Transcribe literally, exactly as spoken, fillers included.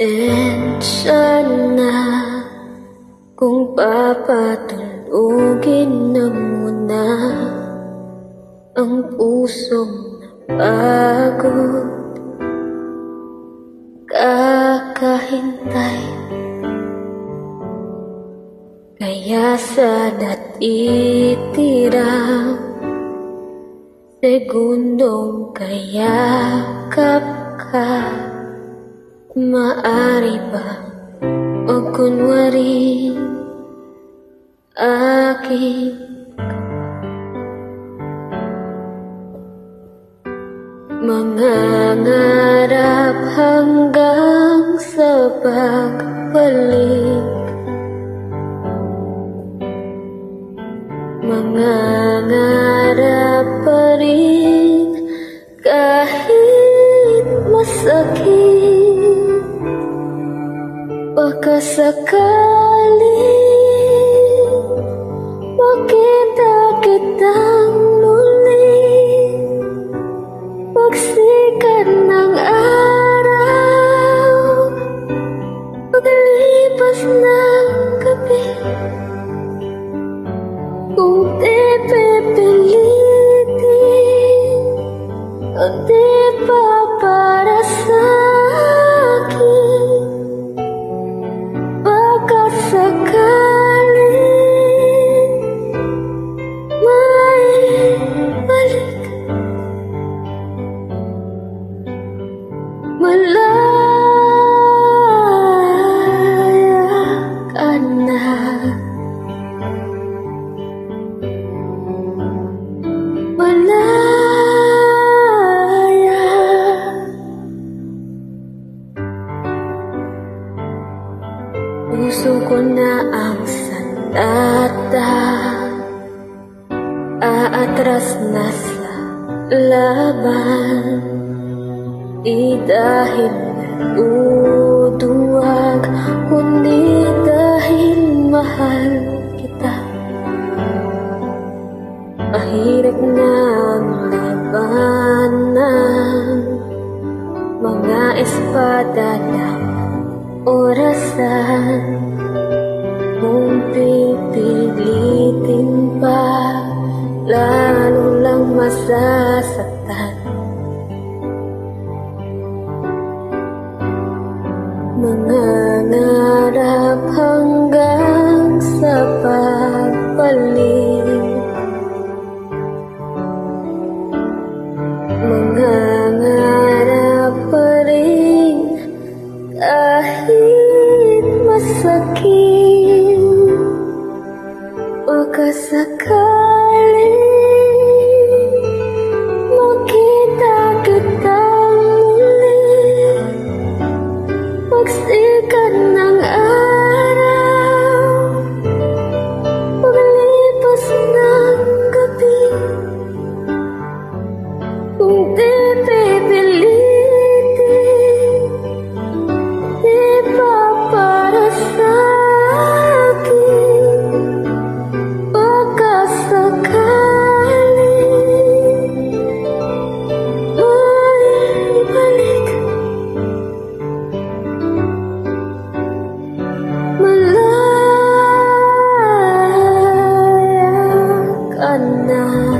Pasensya na kung papatulugin na muna ang pusong pagod. Kakahintay, kaya sana't itirang segundong kayakap ka. Maari ba o kunwari aking mangangarap hanggang sa pagbalik, mangangarap pa rin kahit masakit. Baka sakaling makita kitang muli, pagsikat ng araw, paglipas ng gabi. Kung di pipilitin, ang di pa para sa akin, baka sakaling may balik. Malaya ka na, malaya. Puso ko na ang sandata, aatras na sa laban. Di dahil naduduwag, kundi dahil mahal kita. Mahirap na ang labanan, mga espada ng orasan. Kung pipilitin pa, lalo lang masasaktan. Mangangarap hanggang sa pagbalik, mangangarap pa rin kahit masakit. Baka sakaling makita kitang muli, pagsikat ng araw, paglipas ng gabi. Kung di pipilitin, di pa para sa akin, baka sakaling may balik. Malaya ka na.